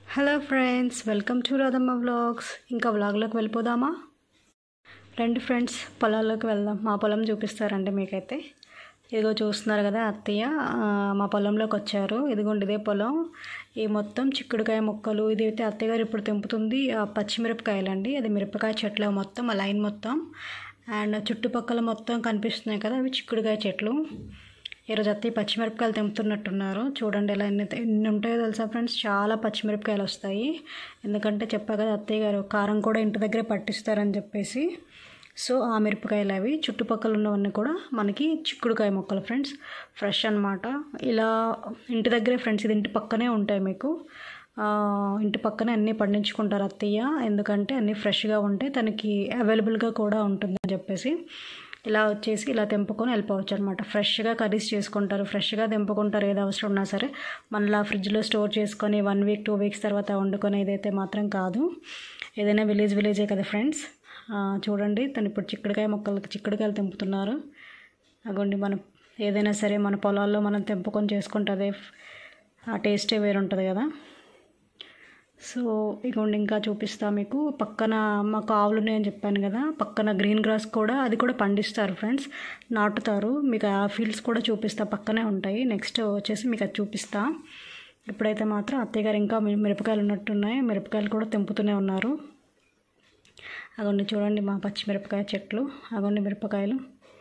Hello friends, welcome to Radhamma vlogs. ఇంకా వ్లాగ్లోకి వెళ్ళిపోదామా? రండి ఫ్రెండ్స్, పొలాల్లోకి వెళ్దాం. మా పొలం చూపిస్తారండి మీకైతే. ఇదిగో చూస్తున్నారు కదా, అత్తయ్య మా పొలంలోకి వచ్చారు. ఇదిగోండి, ఇదే పొలం. ఈ మొత్తం చిక్కుడుకాయ మొక్కలు. ఇదైతే అత్తయ్య గారు ఇప్పుడు తెంపుతుంది పచ్చిమిరపకాయలండి. అది మిరపకాయ చెట్లు మొత్తం, ఆ లైన్ మొత్తం. అండ్ చుట్టుపక్కల మొత్తం కనిపిస్తున్నాయి కదా, అవి చిక్కుడుకాయ చెట్లు. ఈరోజు అత్తయ్య పచ్చిమిరపకాయలు తెంపుతున్నట్టున్నారు. చూడండి ఎలా ఎన్ని ఉంటాయో తెలుసా ఫ్రెండ్స్, చాలా పచ్చిమిరపకాయలు వస్తాయి. ఎందుకంటే చెప్పా కదా, అత్తయ్య గారు కారం కూడా ఇంటి దగ్గరే పట్టిస్తారని చెప్పేసి. సో ఆ మిరపకాయలు అవి. చుట్టుపక్కల ఉన్నవన్నీ కూడా మనకి చిక్కుడుకాయ మొక్కలు ఫ్రెండ్స్, ఫ్రెష్ అనమాట. ఇలా ఇంటి దగ్గరే ఫ్రెండ్స్, ఇది ఇంటి పక్కనే ఉంటాయి మీకు. ఇంటి పక్కనే అన్నీ పండించుకుంటారు అత్తయ్య. ఎందుకంటే అన్నీ ఫ్రెష్గా ఉంటాయి, తనకి అవైలబుల్గా కూడా ఉంటుందని చెప్పేసి. ఇలా వచ్చేసి ఇలా తెంపుకొని వెళ్ళిపోవచ్చు అనమాట. ఫ్రెష్గా కర్రీస్ చేసుకుంటారు, ఫ్రెష్గా తెంపుకుంటారు. ఏది అవసరం ఉన్నా సరే మనలా ఫ్రిడ్జ్లో స్టోర్ చేసుకొని 1 వీక్ 2 వీక్స్ తర్వాత వండుకొని ఇదైతే మాత్రం కాదు. ఏదైనా విలేజే కదా ఫ్రెండ్స్. చూడండి, తను ఇప్పుడు చిక్కుడుకాయలు తెంపుతున్నారు. అగోండి, మనం ఏదైనా సరే మన పొలాల్లో మనం తెంపుకొని చేసుకుంటుంది, ఆ టేస్టే వేరుంటుంది కదా. సో ఇగోండి, ఇంకా చూపిస్తా మీకు. పక్కన మాకు ఆవులు ఉన్నాయని చెప్పాను కదా, పక్కన గ్రీన్ గ్రాస్ కూడా, అది కూడా పండిస్తారు ఫ్రెండ్స్, నాటుతారు. మీకు ఆ ఫీల్డ్స్ కూడా చూపిస్తా, పక్కనే ఉంటాయి. నెక్స్ట్ వచ్చేసి మీకు అది చూపిస్తా. ఇప్పుడైతే మాత్రం అత్తయ్య గారు ఇంకా మిరపకాయలు ఉన్నట్టున్నాయి, మిరపకాయలు కూడా తెంపుతూనే ఉన్నారు. అగోండి చూడండి, మా పచ్చిమిరపకాయ చెట్లు. అగోండి మిరపకాయలు.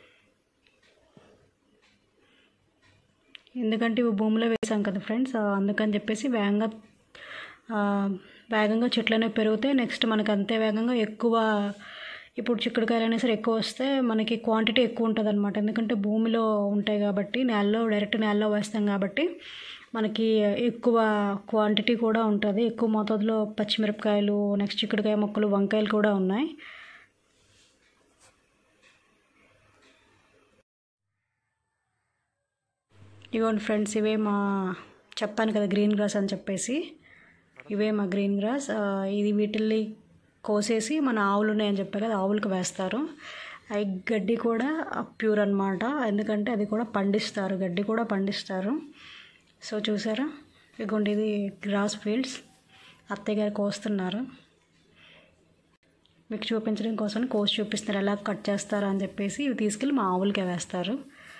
ఎందుకంటే ఇవి భూమిలో వేసాం కదా ఫ్రెండ్స్, అందుకని చెప్పేసి వేగంగా చెట్లు అనేవి పెరుగుతాయి. నెక్స్ట్ మనకు అంతే వేగంగా ఎక్కువ, ఇప్పుడు చిక్కుడుకాయలు అయినా సరే ఎక్కువ వస్తే మనకి క్వాంటిటీ ఎక్కువ ఉంటుంది అనమాట. ఎందుకంటే భూమిలో ఉంటాయి కాబట్టి, డైరెక్ట్ నేలలో వేస్తాం కాబట్టి మనకి ఎక్కువ క్వాంటిటీ కూడా ఉంటుంది. ఎక్కువ మోతాదులో పచ్చిమిరపకాయలు, నెక్స్ట్ చిక్కుడుకాయ మొక్కలు, వంకాయలు కూడా ఉన్నాయి. ఇవ్వండి ఫ్రెండ్స్, ఇవే మా, చెప్పాను కదా గ్రీన్ గ్రాస్ అని చెప్పేసి, ఇవే మా గ్రీన్ గ్రాస్. ఇది వీటిల్ని కోసేసి మన ఆవులు ఉన్నాయని చెప్పారు కదా, ఆవులకు వేస్తారు. అవి గడ్డి కూడా ప్యూర్ అనమాట, ఎందుకంటే అది కూడా పండిస్తారు, గడ్డి కూడా పండిస్తారు. సో చూసారా, ఇదిగోండి, ఇది గ్రాస్ ఫీల్డ్స్. అత్తయ్య గారు కోస్తున్నారు. మీకు చూపించడం కోసం కోసి చూపిస్తారు, ఎలా కట్ చేస్తారు అని చెప్పేసి. ఇవి తీసుకెళ్ళి మా ఆవులకే వేస్తారు.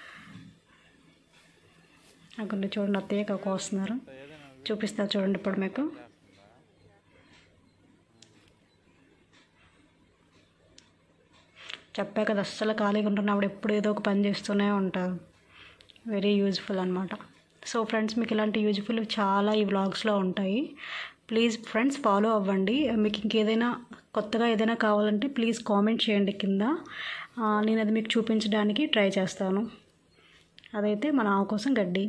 అక్కడ చూడండి, అత్తయ్య కోస్తున్నారు. చూపిస్తారు చూడండి ఇప్పుడు మీకు. చెప్పా కదా, అస్సలు ఖాళీగా ఉంటున్నప్పుడు ఎప్పుడు ఏదో ఒక పని చేస్తూనే ఉంటారు. వెరీ యూజ్ఫుల్ అనమాట. సో ఫ్రెండ్స్, మీకు ఇలాంటి యూజ్ఫుల్ చాలా ఈ వ్లాగ్స్లో ఉంటాయి. ప్లీజ్ ఫ్రెండ్స్ ఫాలో అవ్వండి. మీకు ఇంకేదైనా కొత్తగా ఏదైనా కావాలంటే ప్లీజ్ కామెంట్ చేయండి కింద. నేను అది మీకు చూపించడానికి ట్రై చేస్తాను. అదైతే మన ఆవు కోసం గడ్డి.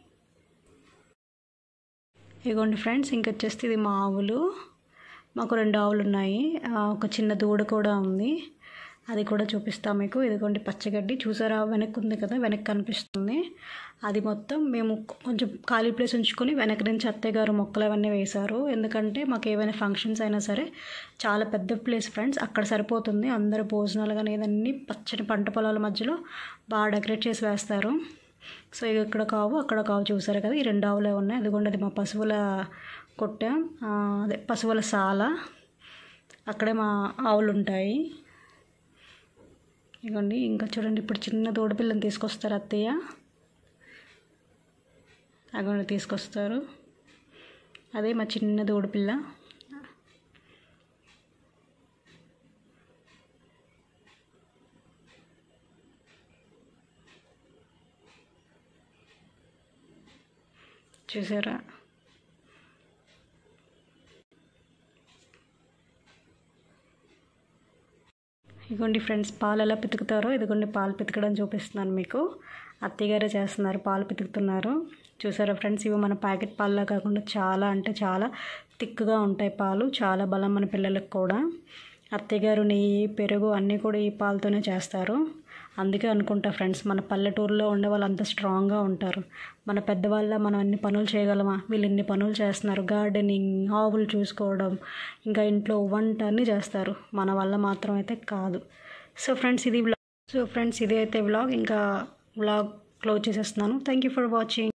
ఇదిగోండి ఫ్రెండ్స్, ఇంకొచ్చేస్తే ఇది మా ఆవులు. మాకు 2 ఆవులు ఉన్నాయి, ఒక చిన్న దూడ కూడా ఉంది. అది కూడా చూపిస్తాం మీకు. ఇదిగోండి పచ్చగడ్డి చూసారా, వెనక్కి ఉంది కదా, వెనక్కి కనిపిస్తుంది. అది మొత్తం మేము కొంచెం ఖాళీ ప్లేస్ ఉంచుకొని వెనక నుంచి అత్తయ్య గారు మొక్కలు అవన్నీ వేశారు. ఎందుకంటే మాకు ఏవైనా ఫంక్షన్స్ అయినా సరే చాలా పెద్ద ప్లేస్ ఫ్రెండ్స్, అక్కడ సరిపోతుంది. అందరు భోజనాలు కానీ ఏదన్నీ పచ్చని పంట పొలాల మధ్యలో బాగా డెకరేట్ చేసి వేస్తారు. సో ఇక్కడ కావు అక్కడ కావు చూసారు కదా, ఈ 2 ఆవులే ఉన్నాయి. అదిగోండి, అది మా పశువుల కొట్ట, అదే పశువుల సాల. అక్కడే మా ఆవులు ఉంటాయి. ఇదిగోండి, ఇంకా చూడండి, ఇప్పుడు చిన్న దూడపిల్లని తీసుకొస్తారు అత్తయ్య. అగోండి తీసుకొస్తారు, అదే మా చిన్న దూడపిల్ల. చూసారా, ఇదిగోండి ఫ్రెండ్స్, పాలు ఎలా పితుకుతారో, ఇదిగోండి పాలు పితకడం చూపిస్తున్నాను మీకు. అత్తయ్య గారే చేస్తున్నారు, పాలు పితుకుతున్నారు. చూసారా ఫ్రెండ్స్, ఇవి మన ప్యాకెట్ పాలులా కాకుండా చాలా అంటే చాలా థిక్గా ఉంటాయి పాలు. చాలా బలం మన పిల్లలకు కూడా. అత్తయ్య గారు నెయ్యి, పెరుగు అన్నీ కూడా ఈ పాలతోనే చేస్తారు. అందుకే అనుకుంటా ఫ్రెండ్స్, మన పల్లెటూరులో ఉండే వాళ్ళు అంత స్ట్రాంగ్గా ఉంటారు. మన పెద్దవాళ్ళ మనం అన్ని పనులు చేయగలమా? వీళ్ళు ఇన్ని పనులు చేస్తున్నారు, గార్డెనింగ్, ఆవులు చూసుకోవడం, ఇంకా ఇంట్లో వంట అన్నీ చేస్తారు. మన వల్ల మాత్రం అయితే కాదు. సో ఫ్రెండ్స్, ఇది అయితే వ్లాగ్. ఇంకా వ్లాగ్ క్లోజ్ చేసేస్తున్నాను. Thank you for watching.